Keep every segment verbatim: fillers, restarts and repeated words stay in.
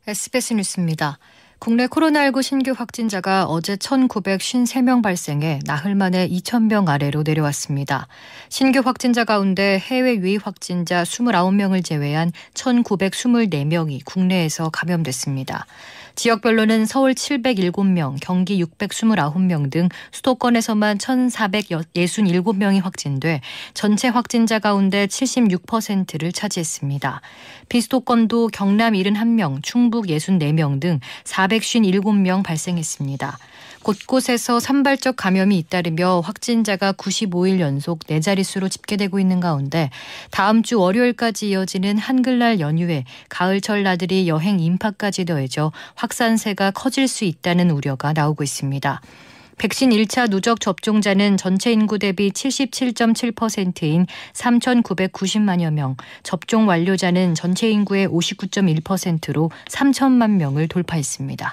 에스비에스 뉴스입니다. 국내 코로나십구 신규 확진자가 어제 천구백오십삼 명 발생해 나흘 만에 이천 명 아래로 내려왔습니다. 신규 확진자 가운데 해외 유입 확진자 이십구 명을 제외한 천구백이십사 명이 국내에서 감염됐습니다. 지역별로는 서울 칠백칠 명, 경기 육백이십구 명 등 수도권에서만 천사백육십칠 명이 확진돼 전체 확진자 가운데 칠십육 퍼센트를 차지했습니다. 비수도권도 경남 칠십일 명, 충북 육십사 명 등 사백오십칠 명 발생했습니다. 곳곳에서 산발적 감염이 잇따르며 확진자가 구십오 일 연속 네 자릿수로 집계되고 있는 가운데 다음 주 월요일까지 이어지는 한글날 연휴에 가을철 나들이 여행 인파까지 더해져 확산세가 커질 수 있다는 우려가 나오고 있습니다. 백신 일 차 누적 접종자는 전체 인구 대비 칠십칠 점 칠 퍼센트인 삼천구백구십만여 명, 접종 완료자는 전체 인구의 오십구 점 일 퍼센트로 삼천만 명을 돌파했습니다.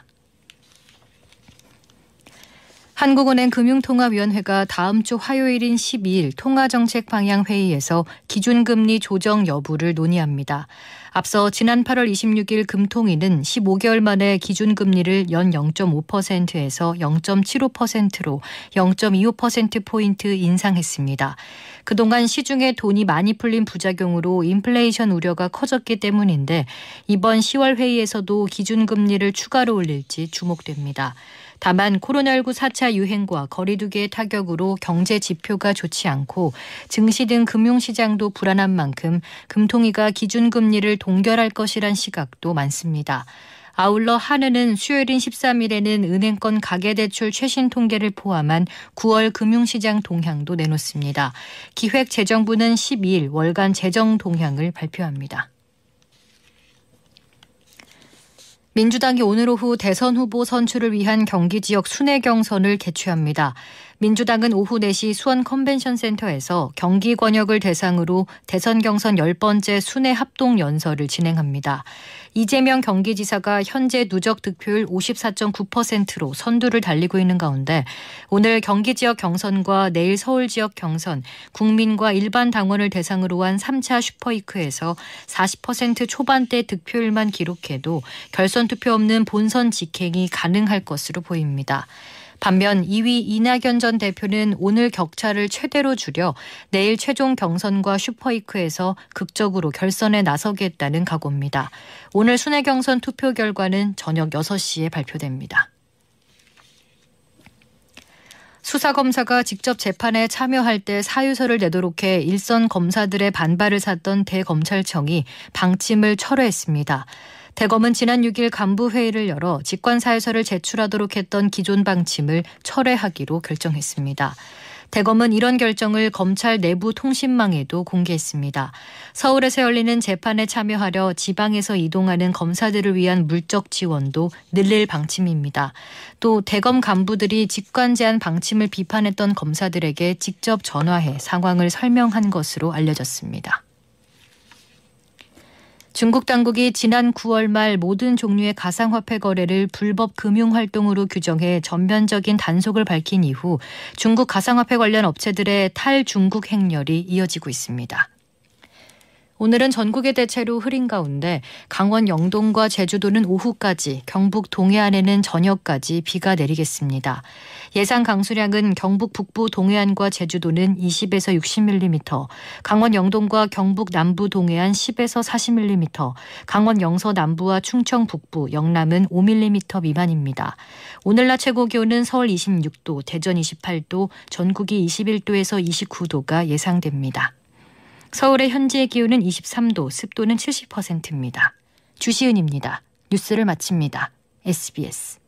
한국은행 금융통화위원회가 다음 주 화요일인 십이 일 통화정책 방향 회의에서 기준금리 조정 여부를 논의합니다. 앞서 지난 팔월 이십육 일 금통위는 십오 개월 만에 기준금리를 연 영 점 오 퍼센트에서 영 점 칠오 퍼센트로 영 점 이오 퍼센트포인트 인상했습니다. 그동안 시중에 돈이 많이 풀린 부작용으로 인플레이션 우려가 커졌기 때문인데 이번 시월 회의에서도 기준금리를 추가로 올릴지 주목됩니다. 다만 코로나십구 사 차 유행과 거리두기의 타격으로 경제 지표가 좋지 않고 증시 등 금융시장도 불안한 만큼 금통위가 기준금리를 동결할 것이란 시각도 많습니다. 아울러 한은은 수요일인 십삼 일에는 은행권 가계대출 최신 통계를 포함한 구월 금융시장 동향도 내놓습니다. 기획재정부는 십이 일 월간 재정 동향을 발표합니다. 민주당이 오늘 오후 대선 후보 선출을 위한 경기 지역 순회 경선을 개최합니다. 민주당은 오후 네 시 수원 컨벤션 센터에서 경기 권역을 대상으로 대선 경선 열 번째 순회 합동 연설을 진행합니다. 이재명 경기지사가 현재 누적 득표율 오십사 점 구 퍼센트로 선두를 달리고 있는 가운데 오늘 경기 지역 경선과 내일 서울 지역 경선, 국민과 일반 당원을 대상으로 한 삼 차 슈퍼위크에서 사십 퍼센트 초반대 득표율만 기록해도 결선 투표 없는 본선 직행이 가능할 것으로 보입니다. 반면 이 위 이낙연 전 대표는 오늘 격차를 최대로 줄여 내일 최종 경선과 슈퍼위크에서 극적으로 결선에 나서겠다는 각오입니다. 오늘 순회 경선 투표 결과는 저녁 여섯 시에 발표됩니다. 수사검사가 직접 재판에 참여할 때 사유서를 내도록 해 일선 검사들의 반발을 샀던 대검찰청이 방침을 철회했습니다. 대검은 지난 육 일 간부회의를 열어 직권사유서를 제출하도록 했던 기존 방침을 철회하기로 결정했습니다. 대검은 이런 결정을 검찰 내부 통신망에도 공개했습니다. 서울에서 열리는 재판에 참여하려 지방에서 이동하는 검사들을 위한 물적 지원도 늘릴 방침입니다. 또 대검 간부들이 직관 제한 방침을 비판했던 검사들에게 직접 전화해 상황을 설명한 것으로 알려졌습니다. 중국 당국이 지난 구월 말 모든 종류의 가상화폐 거래를 불법 금융활동으로 규정해 전면적인 단속을 밝힌 이후 중국 가상화폐 관련 업체들의 탈중국 행렬이 이어지고 있습니다. 오늘은 전국의 대체로 흐린 가운데 강원 영동과 제주도는 오후까지, 경북 동해안에는 저녁까지 비가 내리겠습니다. 예상 강수량은 경북 북부 동해안과 제주도는 이십에서 육십 밀리미터, 강원 영동과 경북 남부 동해안 십에서 사십 밀리미터, 강원 영서 남부와 충청 북부, 영남은 오 밀리미터 미만입니다. 오늘 낮 최고 기온은 서울 이십육 도, 대전 이십팔 도, 전국이 이십일 도에서 이십구 도가 예상됩니다. 서울의 현재 기온은 이십삼 도, 습도는 칠십 퍼센트입니다. 주시은입니다. 뉴스를 마칩니다. 에스비에스